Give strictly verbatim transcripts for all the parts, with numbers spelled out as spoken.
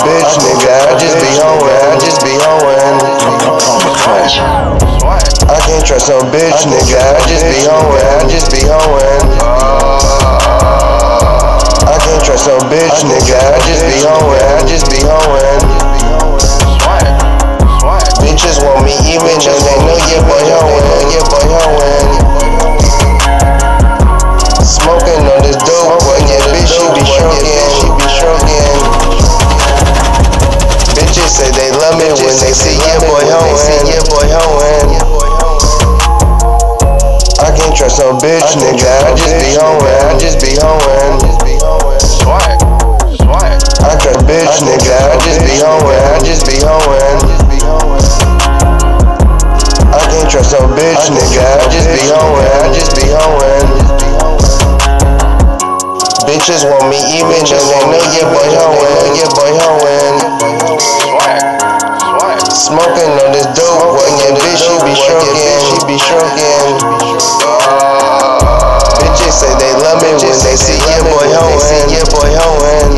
bitch, nigga. I just be hoeing, I just be hoeing. I can't trust no bitch, nigga. I just be hoeing, I just be hoeing. I can't trust no bitch, nigga. I just be hoeing, I just be hoeing. Bitches want me even though they know Yaboi hoeing, Yaboi hoeing. Smoking on this dope, boy, yeah, bitch, she be stroking, she be stroking. Bitches say they love me when they see Yaboi hoeing, Yaboi hoeing. I can't trust no bitch, nigga. I just be hoeing, I just be hoeing. I trust bitch, nigga. I just be hoeing, I just be hoeing. I can't trust no bitch, nigga. I just be hoeing, I just be hoeing. Bitches want me even though they know Yaboi hoeing, Yaboi hoeing. Smoking on this dope, boy, yeah, bitch, she be stroking, she be stroking. Bitches say they love me when they see Yaboi hoeing, Yaboi hoeing.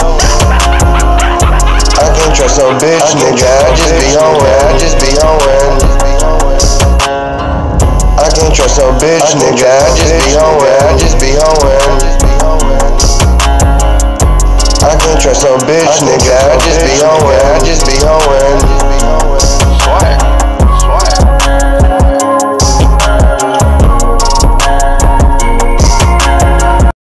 I can't trust no bitch, nigga. I just be hoeing, I just be hoeing. I can't trust no bitch, nigga. I just be hoeing, I just be hoeing. I can't trust no bitch, nigga. I just be hoeing, I just be hoeing.